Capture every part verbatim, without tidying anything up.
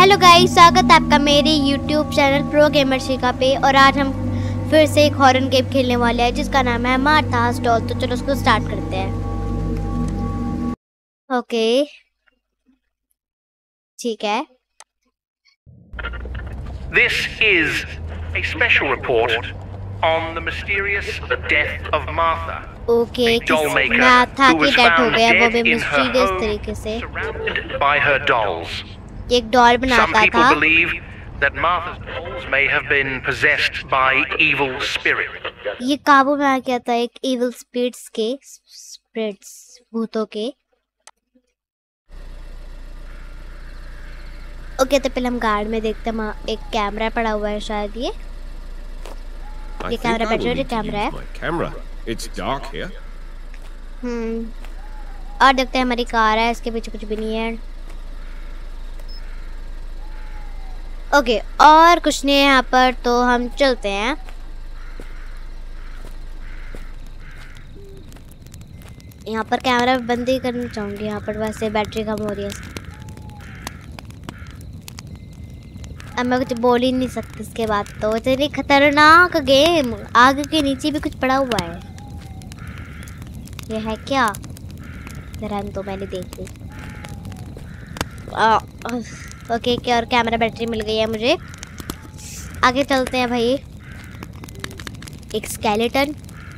Hello guys, स्वागत है आपका मेरे YouTube channel pro gamer Shikha पे। और आज हम फिर से एक हॉरर गेम खेलने वाले हैं जिसका नाम है मार्थास डॉल। तो चलो उसको स्टार्ट करते हैं। ओके ठीक है। This is a special report on the mysterious death of Martha. Okay A doll maker Martha who की was डेथ हो found गया, वो dead भी in her मिस्टीरियस home, तरीके से। surrounded by her dolls. एक डॉल Some बनाता people था। believe that Martha's dolls may have been possessed by evil spirit. ये काबू में आ गया था एक इविल स्पिरिट्स के स्पिरिट्स भूतों के। ओके तो पहले हम गार्ड में देखते हैं। एक कैमरा पड़ा हुआ है शायद। ये ये कैमरा बैटरी कैमरा है। Camera. It's dark here. Hmm और देखते हैं हमारी कार है, इसके पीछे कुछ भी नहीं है। ओके और कुछ नहीं है यहाँ पर, तो हम चलते हैं। यहाँ पर कैमरा बंद ही करना चाहूंगी। यहाँ पर वैसे बैटरी कम हो रही है। अब मैं कुछ बोल ही नहीं सकती इसके बाद। तो इतनी खतरनाक गेम, आग के नीचे भी कुछ पड़ा हुआ है। ये है क्या? रहने तो मैंने देख ली। ओके क्या और कैमरा बैटरी मिल गई है मुझे। आगे चलते हैं भाई। एक स्केलेटन,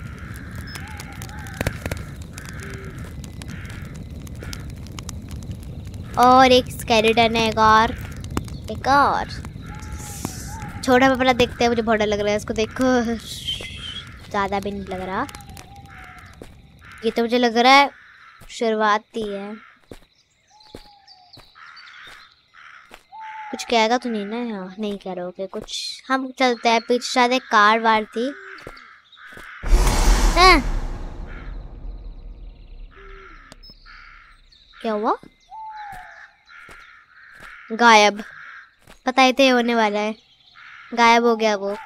और एक स्केलेटन है, एक और एक और छोटा पापड़ा देखते हैं। मुझे बहुत डर लग रहा है इसको। देखो ज़्यादा भी नहीं लग रहा। ये तो मुझे लग रहा है शुरुआत ही है। कुछ कहेगा तो नहीं ना? हाँ नहीं कह रहे होगे कुछ। हम चलते हैं। पीछे शायद एक कार वार थी। हाँ। क्या हुआ? गायब। पता ही थे होने वाला है। गायब हो गया वो।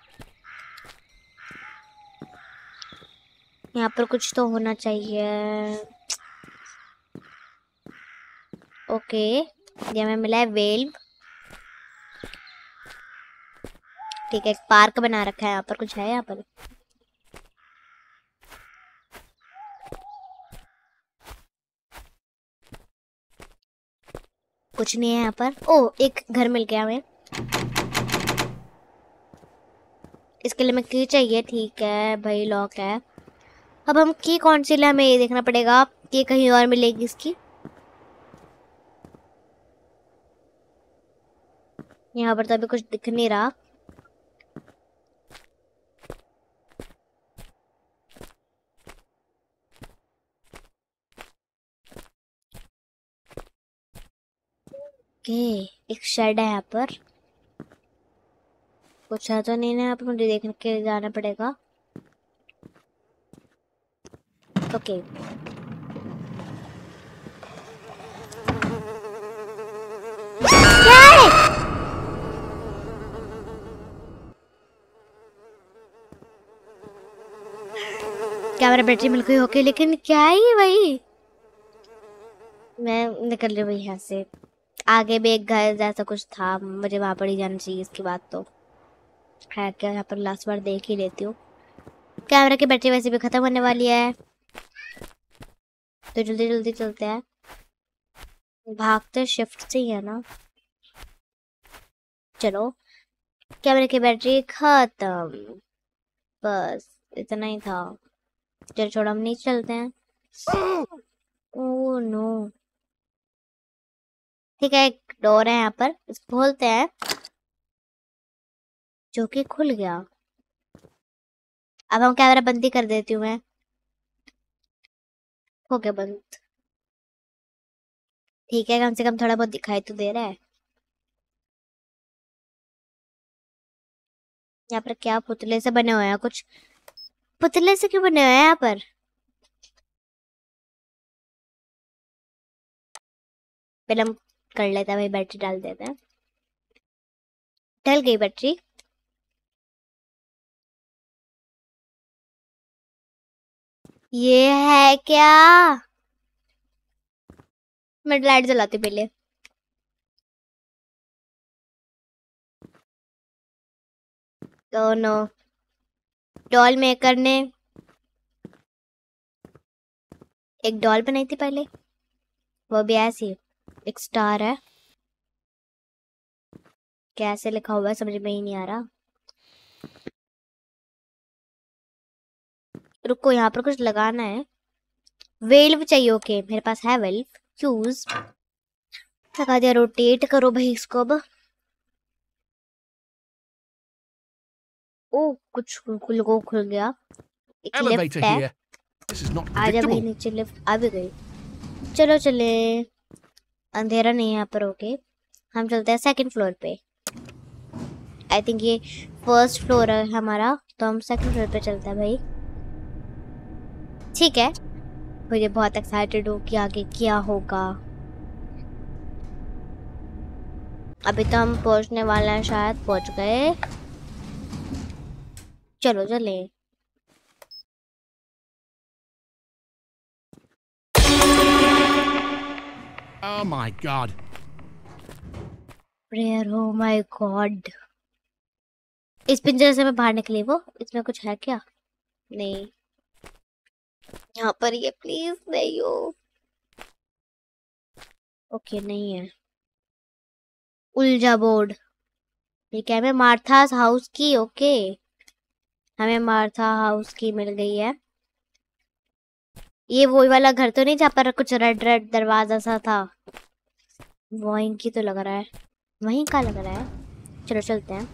यहाँ पर कुछ तो होना चाहिए। ओके ये हमें मिला है वेल्व। ठीक है, एक पार्क बना रखा है यहाँ पर। कुछ है यहाँ पर? कुछ नहीं है यहाँ पर। ओ एक घर मिल गया हमें। इसके लिए हमें की चाहिए। ठीक है भाई, लॉक है। अब हम की कौन सी ले, हमें ये देखना पड़ेगा कि कहीं और मिलेगी इसकी। यहाँ पर तो अभी कुछ दिख नहीं रहा। ओके एक शेड है यहाँ पर। कुछ है तो नहीं ना यहाँ पर, मुझे देख के जाना पड़ेगा। ओके कैमरा बैटरी मिल गई। ओके लेकिन क्या है ये? वही मैं निकल रही हूँ यहाँ से। आगे भी एक घर जैसा कुछ था, मुझे वहां पर ही जाना चाहिए। इसकी बात तो है क्या? यहाँ पर लास्ट बार देख ही लेती हूँ। कैमरा की बैटरी वैसे भी खत्म होने वाली है, तो जल्दी जल्दी चलते हैं। भागते शिफ्ट से ही है ना? चलो कैमरे की बैटरी खत्म, बस इतना ही था। चलो छोड़ो, हम नीचे चलते हैं। Oh no. ठीक है एक डोर है यहाँ पर, इसको खोलते हैं, जो कि खुल गया। अब हम कैमरा बंद ही कर देती हूँ मैं। हो गया बंद। ठीक है कम से कम थोड़ा बहुत दिखाई तो दे रहा है। यहाँ पर क्या पुतले से बने हुए हैं? कुछ पुतले से क्यों बने हुए हैं यहाँ पर? पहले हम कर लेते हैं भाई, बैटरी डाल देते हैं। डल गई बैटरी। ये है क्या? मैं लाइट जलाती पहले। ओह नो, डॉल मेकर ने एक डॉल बनाई थी पहले, वो भी ऐसी, एक स्टार है, कैसे लिखा हुआ है समझ में ही नहीं आ रहा। रुको, यहाँ पर कुछ लगाना है, वेल्व चाहिए। ओके मेरे पास है वेल्व, यूज लगा दिया। रोटेट करो भाई इसको। अब ओ कुछ खुल को खुल गया, एक लिफ्ट है। आजा भाई नीचे, लिफ्ट आ भी गई। चलो चले, अंधेरा नहीं है यहाँ पर। ओके हम चलते हैं सेकंड फ्लोर पे। आई थिंक ये फर्स्ट फ्लोर है हमारा, तो हम सेकंड फ्लोर पे चलते हैं भाई। ठीक है, मुझे बहुत एक्साइटेड हूँ कि आगे क्या होगा। अभी तो हम पहुंचने वाले हैं, शायद पहुंच गए। चलो चले। Oh my God. Prayer, oh my God। इस पिंजरे से मैं बाहर निकली, वो इसमें कुछ है क्या? नहीं, यहाँ पर ये प्लीज नहीं हो। ओके नहीं है। उलझा बोर्ड, ये क्या है? मार्थास हाउस की। ओके हमें मार्था हाउस की मिल गई है। ये वही वाला घर तो नहीं जहाँ पर कुछ रेड रेड दरवाजा सा था? वहीं की तो लग रहा है। वहीं का लग रहा है। चलो चलते हैं।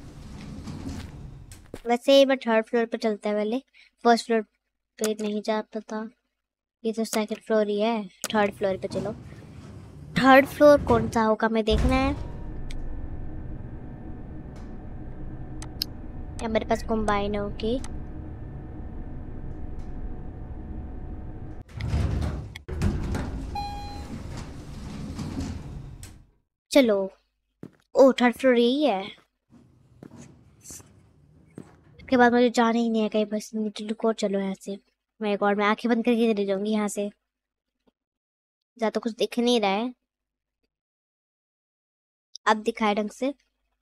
वैसे मैं थर्ड फ्लोर पे चलते हैं पहले, फर्स्ट फ्लोर पे नहीं जा पता। ये तो सेकंड फ्लोर ही है, थर्ड फ्लोर पे चलो। थर्ड फ्लोर कौन सा होगा हमें देखना है। या मेरे पास कंबाइन है। ओके चलो। ओ थर्ड फ्लोर यही है। उसके बाद मुझे जाना ही नहीं है कहीं, बस नीचे रुको। चलो यहाँ से मैं एक और, मैं आंखें बंद करके चली जाऊंगी यहाँ से। ज्यादा तो कुछ दिख नहीं रहा है। अब दिखाए ढंग से।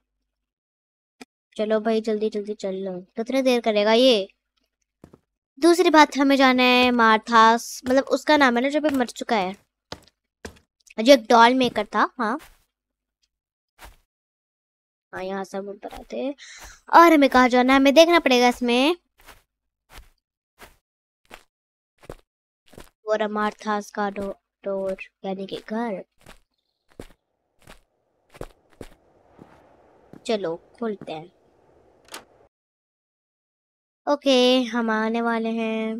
चलो भाई जल्दी जल्दी चल लो, कितनी देर करेगा ये। दूसरी बात, हमें जाना है मार्थास, मतलब उसका नाम है ना जो भी मर चुका है, जो एक डॉल मेकर था। हाँ हाँ यहाँ सब ऊपर आते हैं। और हमें कहाँ जाना है, हमें देखना पड़ेगा इसमें। वो मार्थास का डो, डोर यानी कि घर। चलो खोलते हैं। ओके हम आने वाले हैं।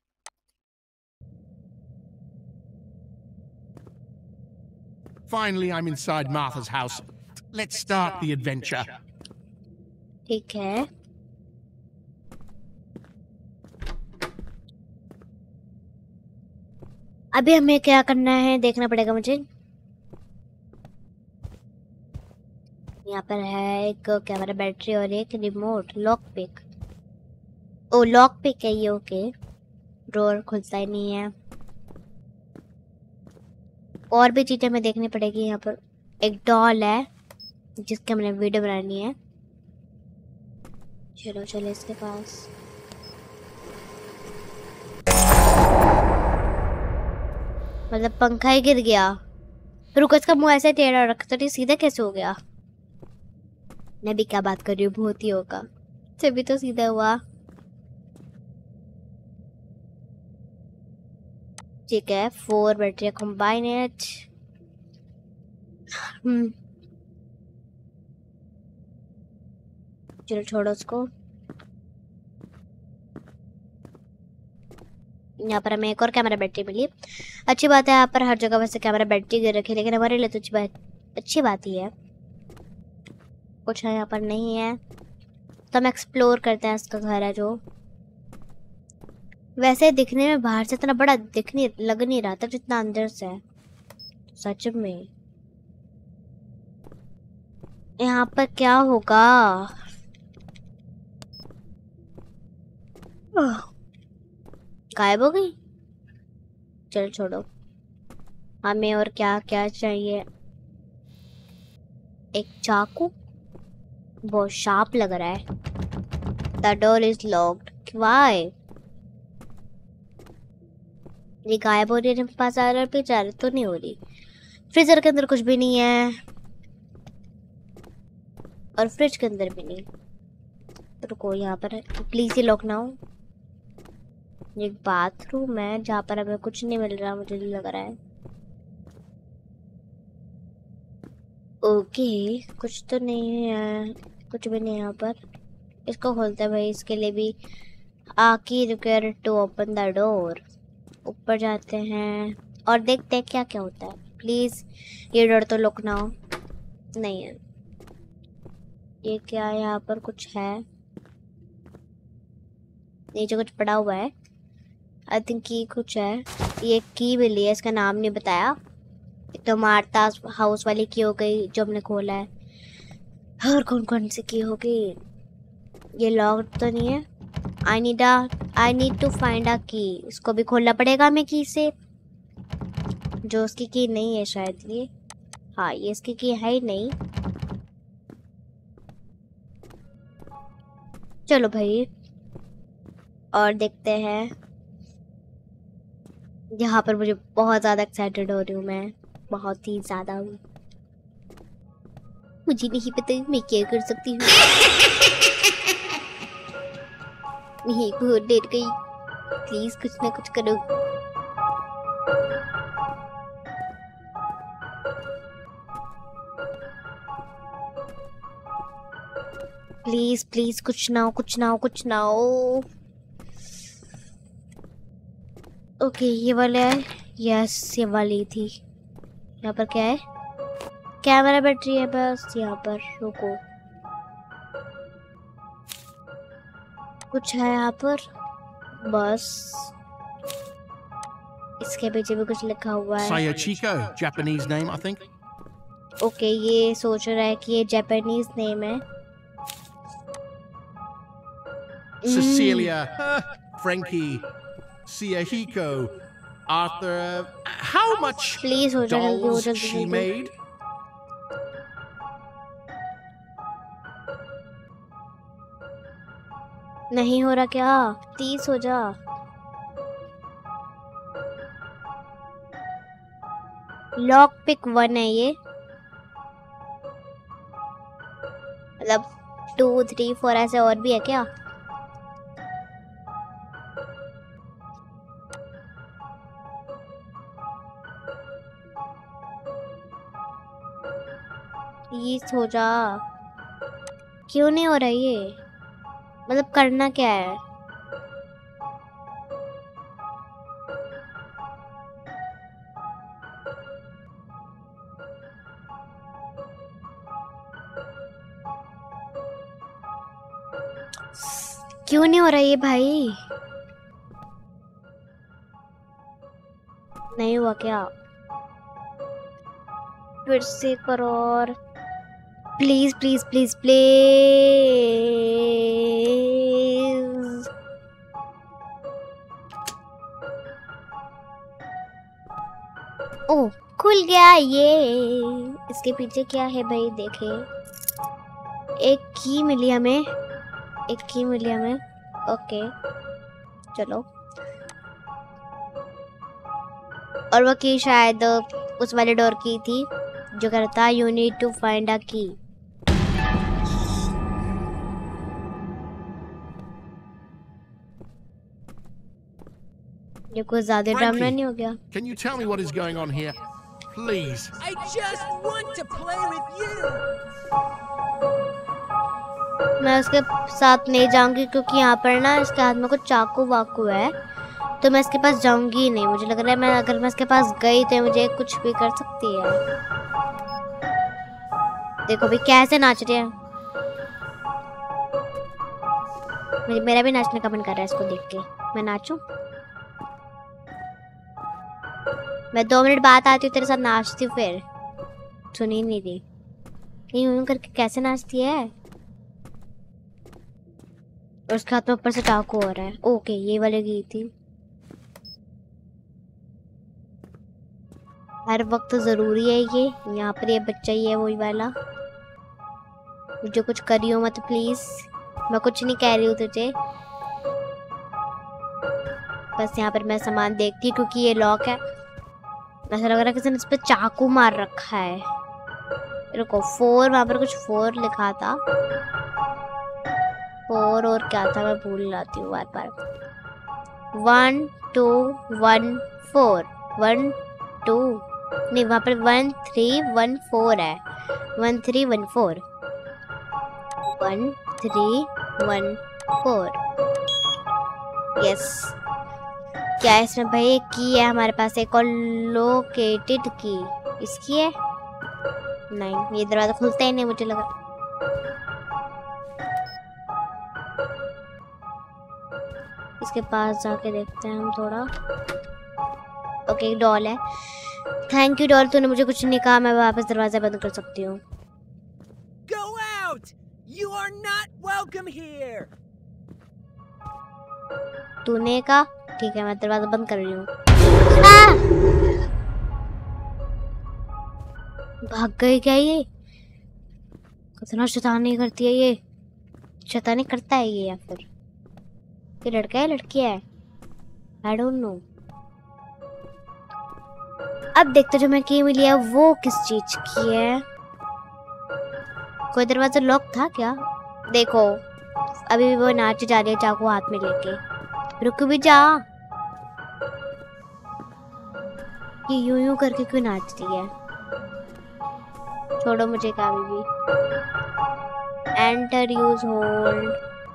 Finally, I'm inside Martha's house. Let's start the adventure. ठीक है, अभी हमें क्या करना है देखना पड़ेगा मुझे। यहाँ पर है एक कैमरा, बैटरी और एक remote, lock pick. Oh lock pick है ये। ओके ड्रॉअर खुलता ही नहीं है। और भी चीजें हमें देखनी पड़ेगी। यहाँ पर एक डॉल है जिसकी हमने वीडियो बनानी है। चलो चलो इसके पास। मतलब पंखा ही गिर गया। रुको, इसका मुंह ऐसे टेढ़ा रखता नहीं, सीधा कैसे हो गया? मैं भी क्या बात कर रही हूँ, बहुत ही होगा, तभी तो सीधा हुआ। ठीक है, फोर बैटरी कंबाइनेट। हम्म चलो छोड़ो उसको। यहाँ पर हमें एक और कैमरा बैटरी मिली। अच्छी बात है, यहाँ पर हर जगह वैसे कैमरा बैटरी गिर रखी है, लेकिन हमारे लिए तो अच्छी बात अच्छी बात ही है। कुछ है यहाँ पर नहीं है, तो हम एक्सप्लोर करते हैं। इसका घर है जो वैसे दिखने में बाहर से इतना बड़ा दिख नहीं लग नहीं रहा था जितना अंदर से है। सच में यहाँ पर क्या होगा? गायब हो गई। चल छोड़ो, हमें और क्या क्या चाहिए। एक चाकू, बहुत शार्प लग रहा है। The door is locked. Why? ये गायब हो रही है, पास आ रहा है, पीछे आ रही तो नहीं हो रही। फ्रीजर के अंदर कुछ भी नहीं है और फ्रिज के अंदर भी नहीं। तो रुको, यहाँ पर प्लीज ही लॉक ना हो। एक बाथरूम है जहाँ पर हमें कुछ नहीं मिल रहा, मुझे लग रहा है। ओके, कुछ तो नहीं है, कुछ भी नहीं यहाँ पर। इसको खोलते हैं भाई, इसके लिए भी a key required to open the door. ऊपर जाते हैं और देखते हैं क्या क्या होता है। प्लीज ये डोर तो लॉक ना हो। नहीं है। ये क्या है? यहाँ पर कुछ है, नीचे कुछ पड़ा हुआ है। आई थिंक की कुछ है। ये की मिली है, इसका नाम नहीं बताया। एक तो मार्ता हाउस वाली की हो गई जो हमने खोला है, और कौन कौन सी की होगी। ये लॉक तो नहीं है। I need I need to find a key. इसको भी खोलना पड़ेगा हमें की से, जो उसकी की नहीं है शायद। ये हाँ, ये इसकी की है ही नहीं। चलो भाई और देखते हैं। यहाँ पर मुझे बहुत ज़्यादा एक्साइटेड हो रही हूँ मैं, बहुत ही ज़्यादा हूँ। मुझे नहीं पता मैं क्या कर सकती हूँ। नहीं, बहुत डर गई। प्लीज कुछ ना कुछ करो। प्लीज प्लीज कुछ ना हो, कुछ ना हो, कुछ ना हो। ओके, ये वाला है। यस, ये वाली थी। यहाँ पर क्या है? कैमरा बैटरी है बस यहाँ पर। रुको, कुछ है यहाँ पर बस। इसके पीछे भी कुछ लिखा हुआ है। Sayachiko, Japanese name, I think. Okay, ये सोच रहा है कि ये जापानीज नेम है। Cecilia, uh, Frankie, Sayachiko, Arthur. How much please हो जाए, जल्दी हो dolls जल्दी she जल्दी। made? नहीं हो रहा क्या? प्लीज हो जा। लॉक पिक वन है ये, मतलब टू थ्री फोर ऐसे और भी है क्या? प्लीज हो जा। क्यों नहीं हो रहा ये? मतलब करना क्या है? क्यों नहीं हो रहा ये भाई? नहीं हुआ क्या? फिर से करो और please please please please. Oh, खुल गया ये। इसके पीछे क्या है भाई? देखे, एक की मिली हमें, एक की मिली हमें। ओके चलो। और वो की शायद उस वाले डोर की थी जो कह रहा था you need to find a key. ये कुछ ज्यादा ड्रामा नहीं हो गया? Can you tell me what is going on here? Please. I just want to play with you. मैं उसके साथ नहीं जाऊंगी क्योंकि यहाँ पर ना इसके हाथ में कुछ चाकू वाकू है, तो मैं इसके पास जाऊंगी ही नहीं। मुझे लग रहा है मैं अगर मैं इसके पास गई तो मुझे कुछ भी कर सकती है। देखो भी कैसे नाच रही है। मेरा भी नाचने का मन कर रहा है इसको देख के। मैं नाचूं? मैं दो मिनट बाद आती हूँ तेरे साथ नाचती हूँ। फिर सुनी नहीं रही। नहीं यूं करके कैसे नाचती है? और उसके हाथ में ऊपर से चाकू हो रहा है। ओके, ये वाले गई थी। हर वक्त जरूरी है ये। यहाँ पर ये बच्चा ही है वही वाला। जो कुछ करियो मत प्लीज। मैं कुछ नहीं कह रही हूँ तुझे, बस यहाँ पर मैं सामान देखती हूँ क्योंकि ये लॉक है। ऐसा लग रहा है किसी ने इस पर चाकू मार रखा है। रुको, फोर, वहाँ पर कुछ फोर लिखा था। फोर और क्या था मैं भूल जाती हूँ बार बार। One two one four, one two नहीं, वहाँ पर वन थ्री वन फोर है। One three one four, one three one four. Yes, क्या है इसमें भाई? एक की है हमारे पास, एक और लोकेटेड की। इसकी है? नहीं, ये दरवाजा खुलता ही नहीं मुझे लगा। इसके पास जाके देखते हैं हम थोड़ा। ओके, एक डॉल है। थैंक यू डॉल, तूने मुझे कुछ नहीं कहा, मैं वापस दरवाजा बंद कर सकती हूँ। Go out! You are not welcome here. तूने कहा? ठीक है, मैं दरवाजा बंद कर रही हूँ। आ! भाग गई क्या ये? कितना शैतानी करती है ये। शैतानी करता है ये, या फिर ये लड़का है लड़की है? I don't know. अब देखते जो मैं की मिली है वो किस चीज की है। कोई दरवाजा लॉक था क्या? देखो, अभी भी वो नाच जा रही है चाकू हाथ में लेके। रुक भी जा, ये यूं यूं करके क्यों नाचती है? छोड़ो मुझे क्या भी। Enter use hold.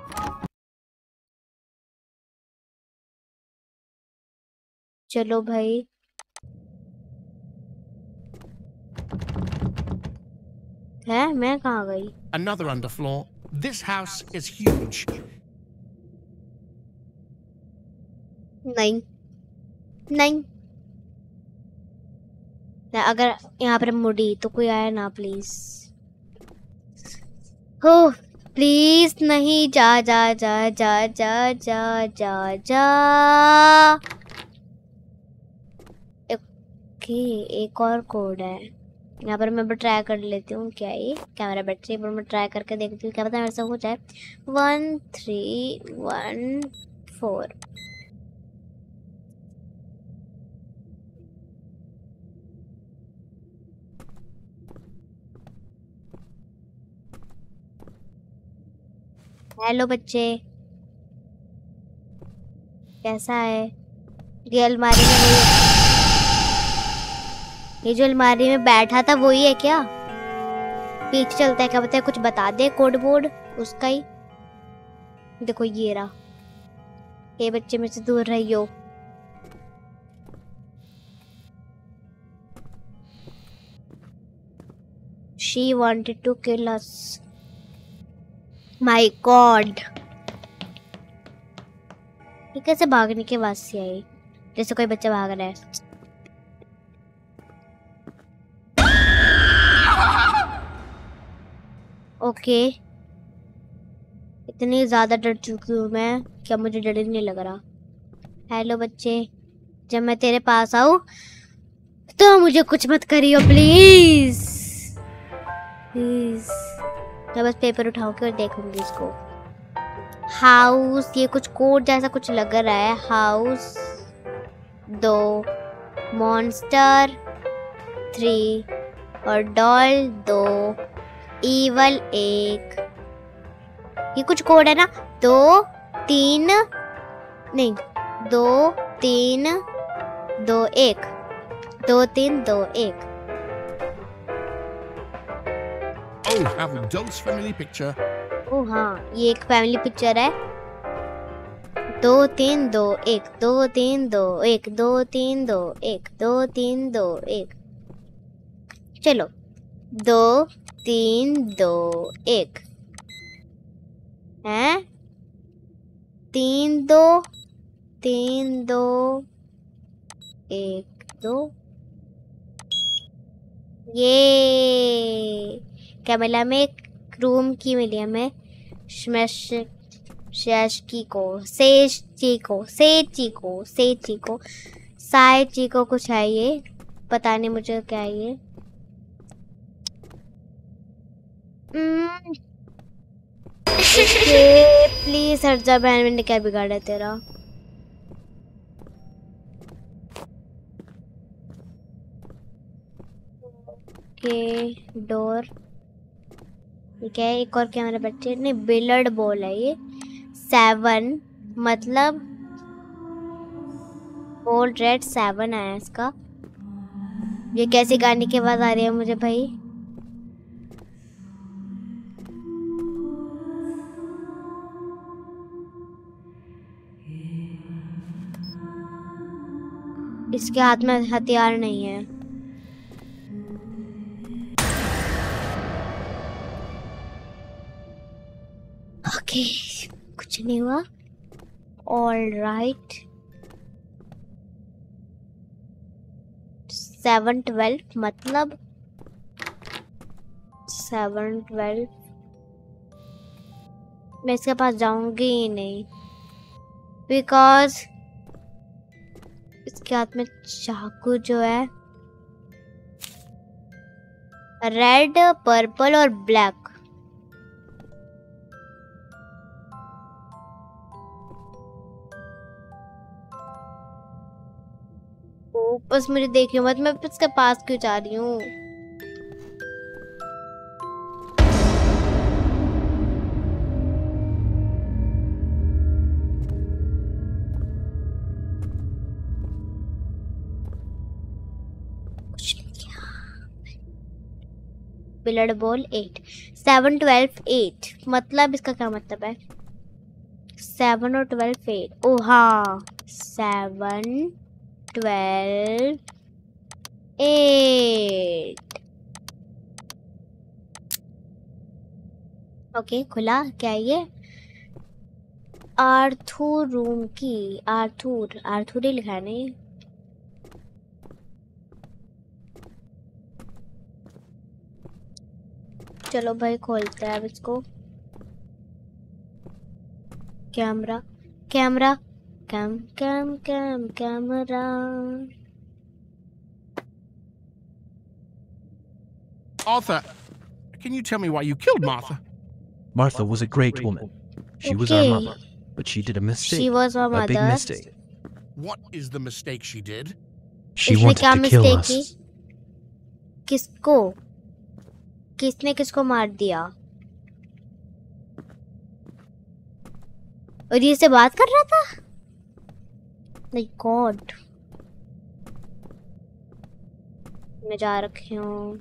चलो भाई, है मैं कहाँ गई? Another underfloor. This house is huge. नहीं नहीं, अगर यहाँ पर मुड़ी तो कोई आया ना प्लीज। हो प्लीज, नहीं, जा जा जा जा जा जा जा जा। ओके, एक और कोड है यहाँ पर। मैं ट्राई कर लेती हूँ क्या ये कैमरा बैटरी पर मैं ट्राई करके देखती हूँ, क्या पता मेरे से हो जाए। One three one four. Hello बच्चे, कैसा है? ये अलमारी में वही, ये जो अलमारी में बैठा था वही है क्या? पीछे चलता है क्या पता है, कुछ बता दे कोड बोर्ड उसका ही। देखो ये रहा। ये बच्चे मेरे से दूर रहियो। She wanted to kill us. My God. ये कैसे भागने के आवाज से आई? जैसे कोई बच्चा भाग रहा है। ओके, इतनी ज्यादा डर चुकी हूँ मैं क्या मुझे डर ही नहीं लग रहा। हेलो बच्चे, जब मैं तेरे पास आऊँ तो मुझे कुछ मत करियो प्लीज प्लीज। मैं बस पेपर उठाऊं के और देखूंगी इसको। हाउस, ये कुछ कोड जैसा कुछ लग रहा है। हाउस दो, मॉन्स्टर थ्री और डॉल दो, ईवल एक। ये कुछ कोड है ना? दो तीन नहीं, दो तीन दो एक, दो तीन दो एक। Oh, have those family picture. ओ हाँ, ये एक फैमिली पिक्चर है। दो तीन दो एक, दो तीन दो एक, दो तीन दो एक, दो तीन दो एक। चलो, दो तीन दो एक हैं? तीन दो तीन दो एक दो। ये कैमला में एक रूम की मिली हमें। शेषकी को सेची को सेची को सेची को साइची को कुछ है ये, पता नहीं मुझे क्या है ये। ओके प्लीज हट जा बहन, मैंने क्या बिगाड़ा तेरा। ओके डोर, ठीक है। एक और क्या मेरे बच्चे, नहीं बिलर्ड बॉल है ये। सेवन मतलब गोल्ड रेड सेवन आया इसका। ये कैसी गाने की आवाज आ रही है मुझे भाई? इसके हाथ में हथियार नहीं है। ओके कुछ नहीं हुआ। All right. सेवन ट्वेल्व मतलब सेवन ट्वेल्व, मैं इसके पास जाऊंगी ही नहीं बिकॉज इसके हाथ में चाकू जो है रेड पर्पल और ब्लैक। ओ बस मुझे देखियो मत, मैं इसके पास क्यों जा रही हूँ? Billiard ball eight, seven twelve eight मतलब इसका क्या मतलब है? सेवन और ट्वेल्व एट। ओ हाँ सेवन ट्वेल्व एट। ओके खुला। क्या है ये? आर्थूर रूम की। आर्थूर आर्थूर ही लिखा है नहीं? चलो भाई खोलते हैं अब इसको। Camera camera cam cam cam camera. Arthur, can you tell me why you killed Martha? Martha was a great woman. She was our mother, but she did a mistake. She was our a big mother. mistake. What is the mistake she did? She इसने wanted क्या to kill mistake us. की? किसको? किसने किसको मार दिया? और ये से बात कर रहा था? My God. मैं जा रखी हूँ,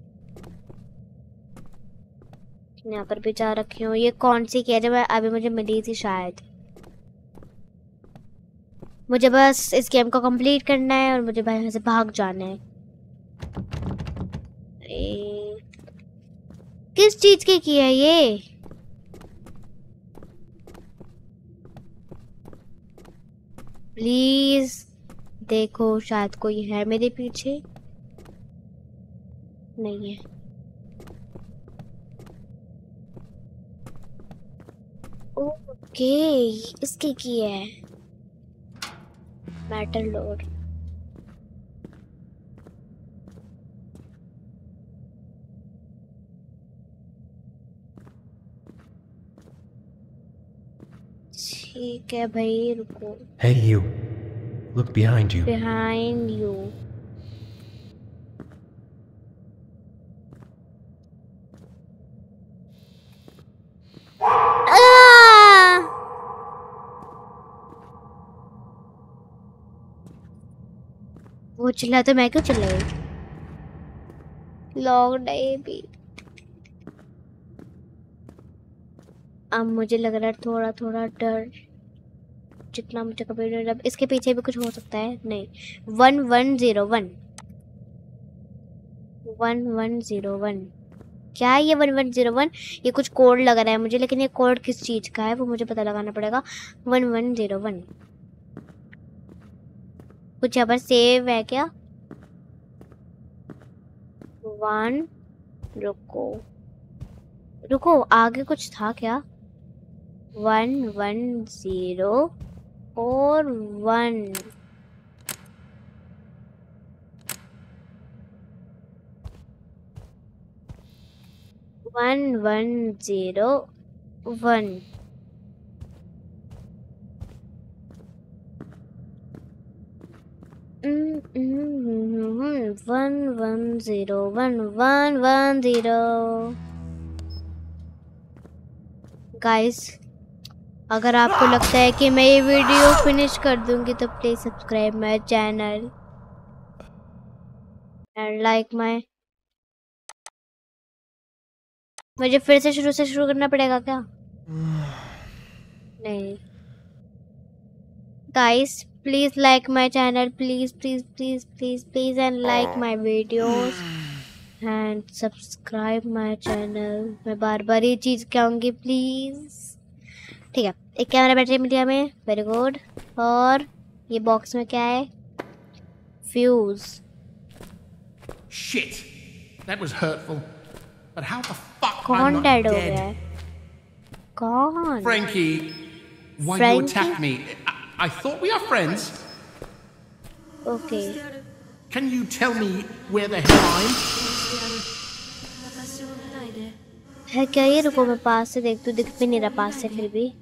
यहाँ पर भी जा रखी हूँ। ये कौन सी की है जो मैं अभी मुझे मिली थी शायद? मुझे बस इस गेम को कंप्लीट करना है और मुझे भाई यहाँ से भाग जाना है। ए, किस चीज की की है ये? प्लीज देखो, शायद कोई है मेरे पीछे। नहीं है। ओके इसकी की है मेटल लोड। ठीक है भाई रुको। Hey you, look behind you. Behind you. वो चिल्ला तो मैं क्यों चिल्लाई? लॉक नहीं भी। अब मुझे लग रहा है थोड़ा थोड़ा डर, जितना मुझे कभी नहीं लगा। इसके पीछे भी कुछ हो सकता है। नहीं, one one zero one one one zero one क्या है ये? वन वन जीरो वन ये कुछ कोड लग रहा है मुझे, लेकिन ये कोड किस चीज का है वो मुझे पता लगाना पड़ेगा। वन वन जीरो वन कुछ यहाँ पर सेव है क्या? वन रुको रुको आगे कुछ था क्या? वन वन जीरो और one one one zero one. One one zero one one one zero. Guys, अगर आपको लगता है कि मैं ये वीडियो फिनिश कर दूंगी तो please subscribe my channel and like my. मुझे फिर से शुरू से शुरू करना पड़ेगा क्या? नहीं guys, please like my channel, please please please please please and like my videos and subscribe my channel. मैं बार बार ये चीज कहूंगी प्लीज। ठीक है, एक कैमरा बैटरी मिली हमें, वेरी गुड। और ये बॉक्स में क्या है? Fuse. Shit! That was hurtful. But how the fuck I'm कौन not डेड हो dead? गया है? कौन? Frankie, why you Frankie? attack me? I, I thought we are friends. Okay, Can you tell me where the hell I'm? है क्या ये? रुको मैं पास से देख, तू दिख भी नहीं रहा पास से फिर भी।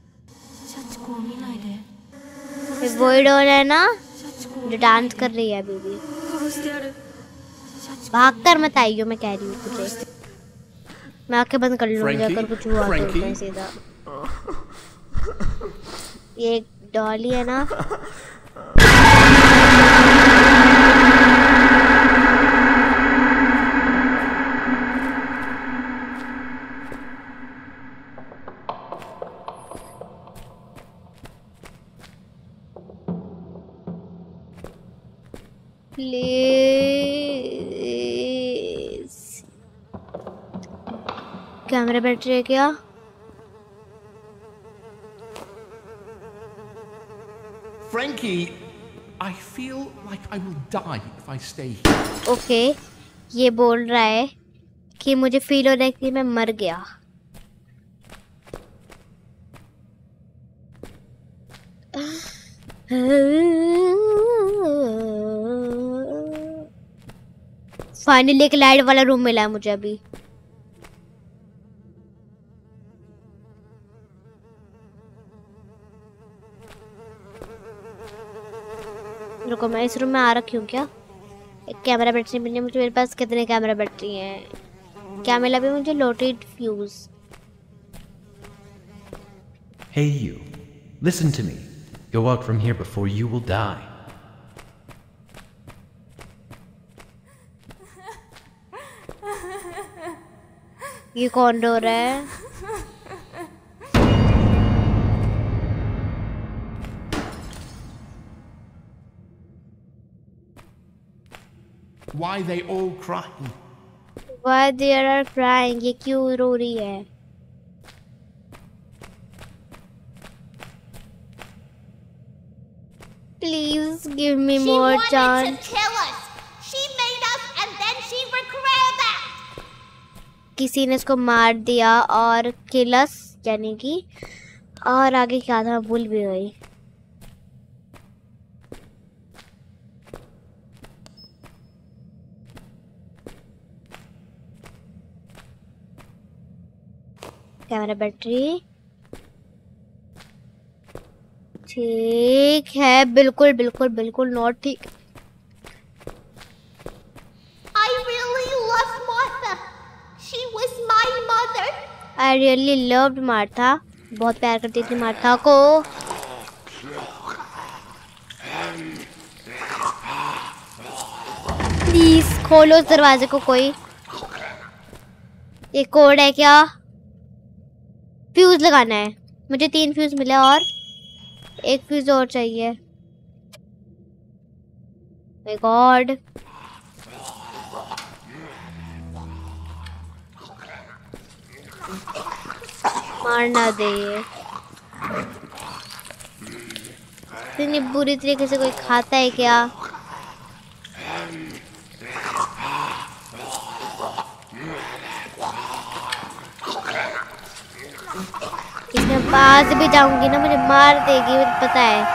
ये वही डॉल है ना जो डांस कर रही है अभी भी। भाग कर मत आइयो, मैं कह रही हूँ तुझे। मैं आंखें बंद कर लूंगी Frankie? अगर कुछ हुआ तो Frankie? मैं सीधा। ये एक डॉली है ना। प्लीज कैमरा बैटरी है क्या? Frankie, I feel like I will die if I stay here. Okay, ये बोल रहा है कि मुझे फील हो रहा है कि मैं मर गया। फाइनली एक लाइट वाला रूम मिला है मुझे अभी। रुको, मैं इस रूम में आ रखी हूँ क्या? एक कैमरा बैटरी मिली मुझे। मेरे पास कितने कैमरा बैटरी हैं? क्या मिला भी मुझे? लोटेड fuse. Hey you, listen to me. Go out from here before you will die. ये कौन रो रहा है? Why they all crying? Why they are crying? ये क्यों रो रही है? Please give me She more wanted chance. to kill us. She made us and then she regretted that. किसी ने इसको मार दिया और किलस यानी कि और आगे क्या था मैं भूल भी गई। कैमरा बैटरी ठीक है, बिल्कुल बिल्कुल बिल्कुल नॉट ठीक। I really loved Martha. She was my mother. I really loved Martha, बहुत प्यार करती थी मार्था को। प्लीज खोलो उस दरवाजे को कोई। ये कोड है क्या? फ्यूज लगाना है मुझे। तीन फ्यूज मिले और एक फ्यूज और चाहिए। माय गॉड, मारना दे ये। इतनी बुरी तरीके से कोई खाता है क्या? इसमें पास भी जाऊंगी ना मुझे मार देगी, मुझे पता है।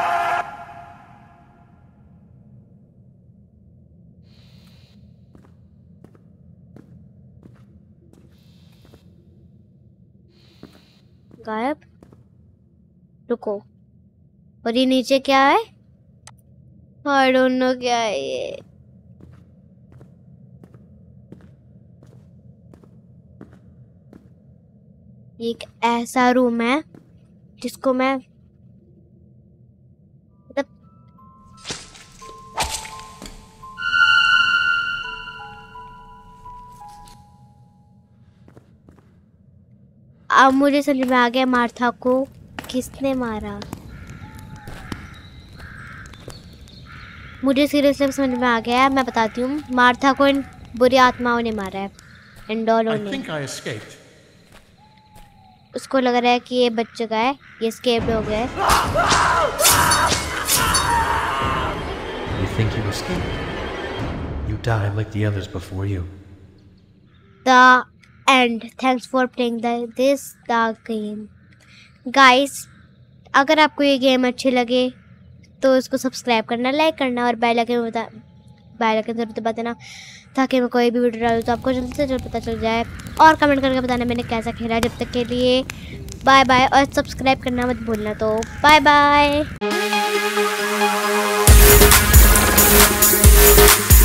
गायब। रुको, और ये नीचे क्या है? आई डोंट नो क्या है ये। ये एक ऐसा रूम है जिसको मैं मतलब अब मुझे समझ में आ गया मार्था को किसने मारा। मुझे सीरियसली समझ में आ गया। मैं बताती हूँ, मार्था को इन बुरी आत्माओं ने मारा है, इन डॉलों I ने। think I escaped. उसको लग रहा है कि ये बच चुका है, ये एस्केप हो गया है। You think you escaped? You died like the others before you. The end. Thanks for playing the this dark game. Guys, अगर आपको ये गेम अच्छी लगे तो इसको सब्सक्राइब करना, लाइक करना और बेल आइकन बता बेल आइकन जरूर दबा देना ताकि मैं कोई भी वीडियो डालूँ तो आपको जल्दी से जल्द पता चल जाए। और कमेंट करके बताना मैंने कैसा खेला। जब तक के लिए बाय बाय, और सब्सक्राइब करना मत भूलना। तो बाय बाय।